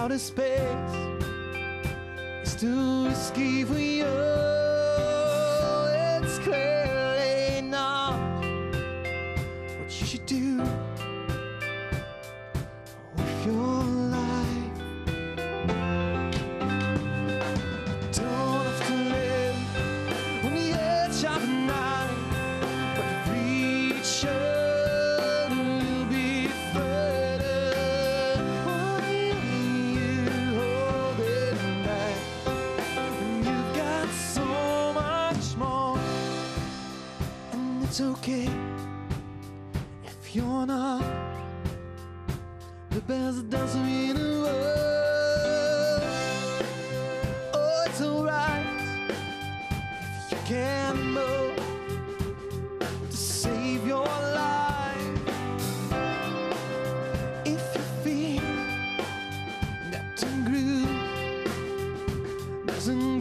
outer space is too risky for you. It's clearly not what you should do with your life. Don't have to live on the edge of the night, but the future will be further. Why you hold it back when you've got so much more? And it's okay if you're not the best dancer in the world. Oh, it's alright if you can't move to save your life. If you feel that the groove doesn't